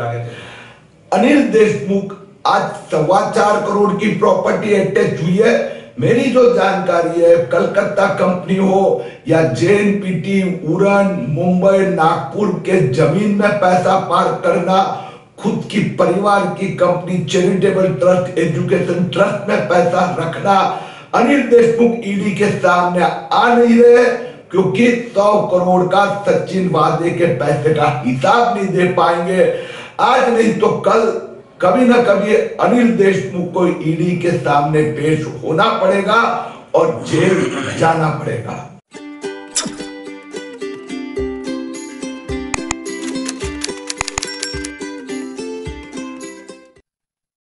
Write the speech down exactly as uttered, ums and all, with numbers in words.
गए। अनिल देशमुख आज सवा चार करोड़ की प्रॉपर्टी अटैच हुई है। मेरी जो जानकारी है, कलकत्ता कंपनी हो या जेएनपीटी, उड़न, मुंबई, नागपुर के जमीन में पैसा पार्क करना, खुद की परिवार की company charitable trust, education trust में पैसा रखना, अनिल देशमुख ईडी के सामने आ नहीं रहे क्योंकि सौ करोड़ का सचिन वाजे के पैसे का हिसाब नहीं दे पाएंगे। आज नहीं तो कल कभी ना कभी अनिल देशमुख को ईडी के सामने पेश होना पड़ेगा और जेल जाना पड़ेगा।